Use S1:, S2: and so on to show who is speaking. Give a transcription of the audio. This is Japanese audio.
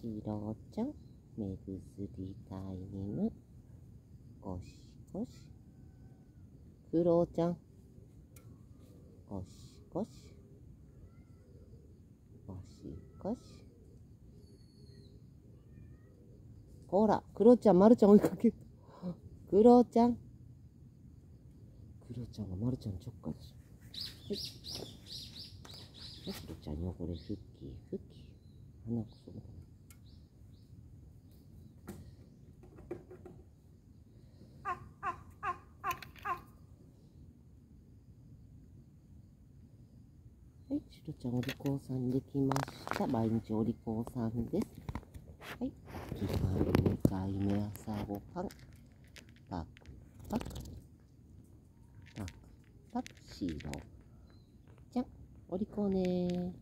S1: しろちゃん、目薬タイム。ゴシゴシ。クロちゃん、ゴシゴシ。ゴシゴシ。ほら、クロちゃん、まるちゃん追いかける。クロちゃん。クロちゃんがまるちゃんにちょっかいでしょ。はい。クロちゃん汚れふっきふっき。鼻くそだね。はい、シロちゃんお利口さんできました。毎日お利口さんです。はい、基本2回目朝ごはん。パクパク。パクパク、シロちゃん。お利口ねー。